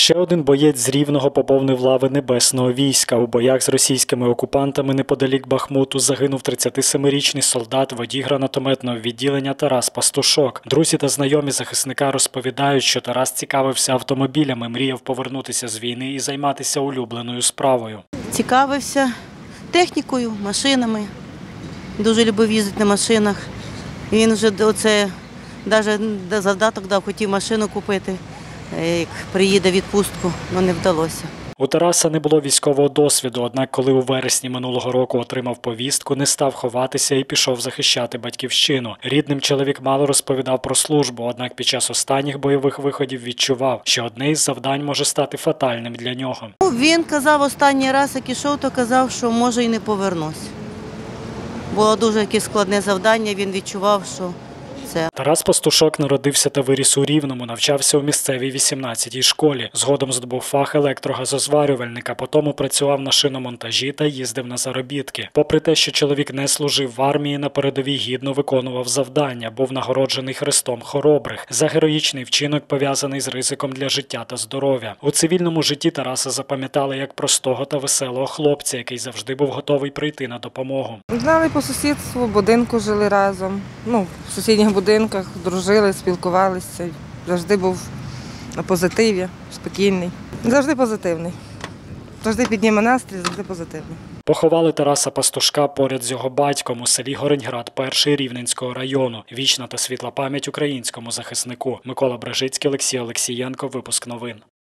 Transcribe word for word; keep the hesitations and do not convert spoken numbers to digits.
Ще один боєць з Рівного поповнив лави Небесного війська. У боях з російськими окупантами неподалік Бахмуту загинув тридцятисемирічний солдат, водій гранатометного відділення Тарас Пастушок. Друзі та знайомі захисника розповідають, що Тарас цікавився автомобілями, мріяв повернутися з війни і займатися улюбленою справою. Цікавився технікою, машинами. Дуже любив їздити на машинах. Він вже оце, навіть завдаток дав, хотів машину купити. Як приїде в відпустку, але не вдалося. У Тараса не було військового досвіду, однак коли у вересні минулого року отримав повістку, не став ховатися і пішов захищати батьківщину. Рідним чоловік мало розповідав про службу, однак під час останніх бойових виходів відчував, що одне із завдань може стати фатальним для нього. Він казав останній раз, як ішов, то казав, що може і не повернусь. Було дуже якесь складне завдання, він відчував, що це. Тарас Пастушок народився та виріс у Рівному, навчався у місцевій вісімнадцятій школі. Згодом здобув фах електрогазозварювальника, потім працював на шиномонтажі та їздив на заробітки. Попри те, що чоловік не служив в армії, на передовій гідно виконував завдання, був нагороджений Хрестом Хоробрих за героїчний вчинок, пов'язаний з ризиком для життя та здоров'я. У цивільному житті Тараса запам'ятали як простого та веселого хлопця, який завжди був готовий прийти на допомогу. Знали по сусідству, в будинку жили разом, ну, в сусідніх будинках, дружили, спілкувалися. Завжди був на позитиві, спокійний. Завжди позитивний. Завжди підніме настрій, завжди позитивний. Поховали Тараса Пастушка поряд з його батьком у селі Гореньград, перший Рівненського району. Вічна та світла пам'ять українському захиснику. Микола Брежицький, Олексій Олексієнко. Випуск новин.